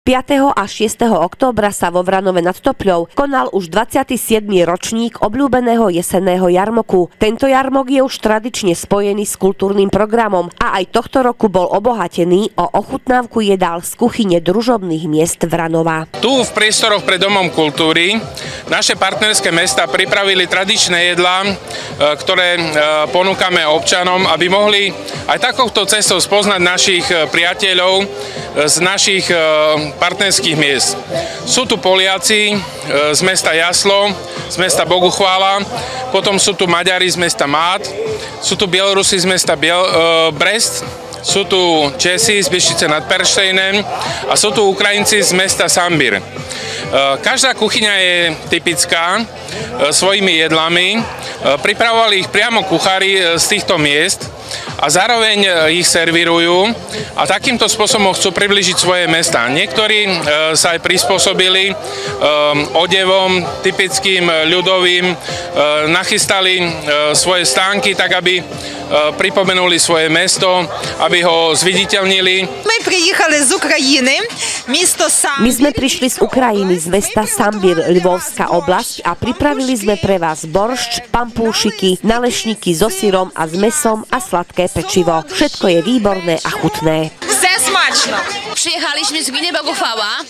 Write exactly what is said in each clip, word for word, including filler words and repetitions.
piateho a šiesteho októbra sa vo Vranove nad Topľou konal už dvadsiaty siedmy ročník obľúbeného jesenného jarmoku. Tento jarmok je už tradične spojený s kultúrnym programom a aj tohto roku bol obohatený o ochutnávku jedál z kuchyne družobných miest Vranova. Tu v priestoroch pred Domom kultúry naše partnerské mestá pripravili tradičné jedlá, ktoré ponúkame občanom, aby mohli aj takouto cestou spoznať našich priateľov z našich partnerských miest. Sú tu Poliaci z mesta Jaslo, z mesta Boguchvála, potom sú tu Maďari z mesta Mát, sú tu Bielorusi z mesta Biel, e, Brest, sú tu Česi z Bystrice nad Perštejnem a sú tu Ukrajinci z mesta Sambír. E, každá kuchyňa je typická e, svojimi jedlami, e, pripravovali ich priamo kuchári z týchto miest a zároveň ich servírujú a takýmto spôsobom chcú priblížiť svoje mestá. Niektorí e, sa aj prispôsobili e, odevom typickým ľudovým, e, nachystali e, svoje stánky tak, aby e, pripomenuli svoje mesto, aby ho zviditeľnili. My prijíchali z Ukrajiny, mesto Sambír. My sme prišli z Ukrajiny, z mesta Sambír, Lvovská oblasť a pripravili sme pre vás boršč, pampúšiky, nalešníky so syrom a s mesom a sladké pečivo. Všetko je výborné a chutné. Все смачно. Przyjechaliśmy z gminy Boguchwała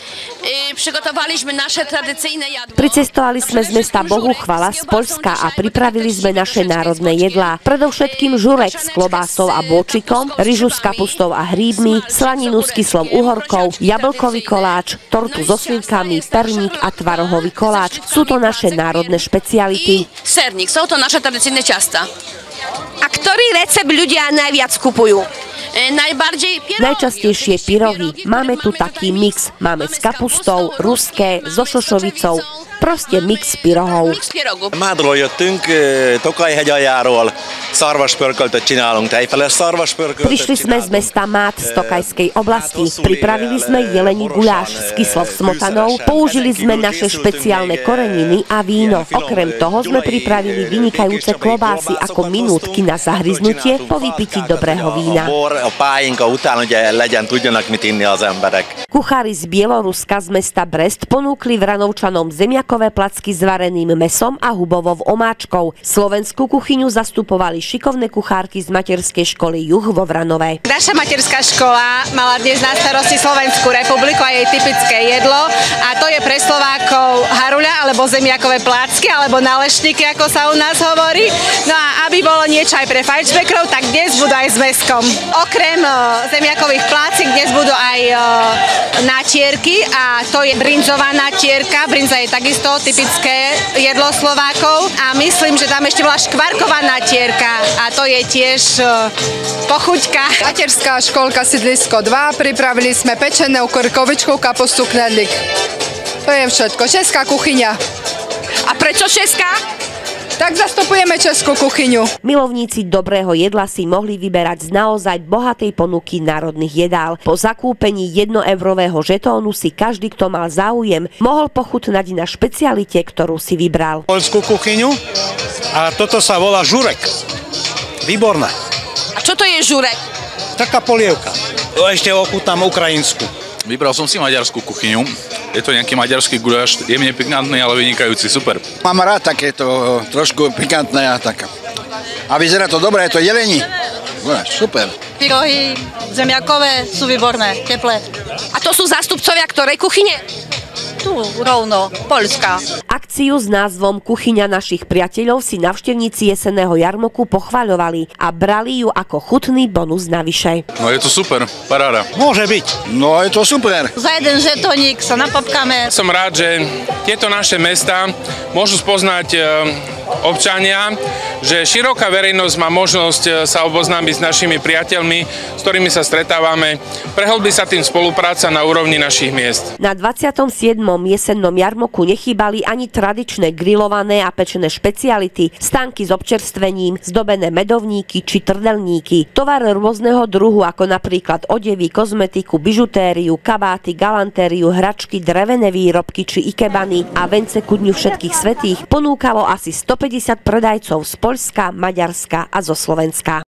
i przygotowaliśmy nasze tradycyjne jadło. Pricestovali sme z mesta Bohuchvala z Poľska a pripravili sme naše národné jedlá. Predovšetkým žurek s klobásou a bôčikom, ryžu s kapustou a hríbmi, slaninu s kyslou uhorkou, jablkový koláč, tortu so slinkami, perník a tvarohový koláč. Sú to naše národné špeciality. Sernik, są to nasze tradycyjne ciasta. A ktorý recept ľudia najviac kupujú? E, najbardziej pierogi. Najčastejšie pyrohy. Máme tu taký mix. Máme s kapustou, ruské, so šošovicou. Proste mix pyrohov. Mix pierogów. Mádról jöttünk, Tokaj-hegyaljáról, szarvaspörköltöt csinálunk, tejfeles szarvaspörköltöt. Prišli sme z mesta Mát z Tokajskej oblasti. Pripravili sme jelení guláš s kyslou smotanou, použili sme naše špeciálne koreniny a víno. Okrem toho sme pripravili vynikajúce klobásy ako minútky na zahryznutie po vypití dobrého vína. A pályinka után ugye legyen, tudjanak mit inni az emberek. Kuchári z Bieloruska z mesta Brest ponúkli Vranovčanom zemiakové placky s vareným mesom a hubovou omáčkou. Slovenskú kuchyňu zastupovali šikovné kuchárky z materskej školy Juh vo Vranove. Naša materská škola mala dnes na starosti Slovenskú republiku a jej typické jedlo a to je pre Slovákov haruľa alebo zemiakové placky alebo nalešníky, ako sa u nás hovorí. No a aby bolo niečo aj pre fajčbekrov, tak dnes budú aj s mäskom. Okrem zemiakových plácik dnes budú aj natierky a to je brinzová natierka. Brinza je takisto typické jedlo Slovákov a myslím, že tam ešte bola škvarková natierka a to je tiež pochuťka. Materská školka Sídlisko dva, pripravili sme pečené okurkovičku, kapustu, knedlík. To je všetko. Česká kuchyňa. A prečo česká? Tak zastupujeme českú kuchyňu. Milovníci dobrého jedla si mohli vyberať z naozaj bohatej ponuky národných jedál. Po zakúpení jednoeurového žetónu si každý, kto mal záujem, mohol pochutnať na špecialite, ktorú si vybral. Poľskú kuchyňu a toto sa volá žurek. Výborné. A čo to je žurek? Taká polievka. Ešte ochutnám ukrajinskú. Vybral som si maďarskú kuchyňu. Je to nejaký maďarský guláš, jemne pikantný, ale vynikajúci, super. Mám rád takéto trošku pikantné a tak. A vyzerá to dobré, je to jelení. Super. Pyrohy zemiakové sú výborné, teplé. A to sú zástupcovia ktorej kuchyne? Tu rovno, Poľska. Akciu s názvom Kuchyňa našich priateľov si navštevníci jesenného jarmoku pochvaľovali a brali ju ako chutný bonus navyše. No je to super, paráda. Môže byť. No je to super. Za jeden žetónik sa napapkáme. Som rád, že tieto naše mestá môžu spoznať občania, že široká verejnosť má možnosť sa oboznámiť s našimi priateľmi, s ktorými sa stretávame. Prehlbí sa tým spolupráca na úrovni našich miest. Na dvadsiatom siedmom jesennom jarmoku nechýbali ani tradičné grillované a pečené špeciality, stánky s občerstvením, zdobené medovníky či trdelníky, tovar rôzneho druhu ako napríklad odevy, kozmetiku, bižutériu, kabáty, galantériu, hračky, drevené výrobky či ikebany a vence ku dňu všetkých svätých ponúkalo asi stopäťdesiat predajcov z Poľska, Maďarska a zo Slovenska.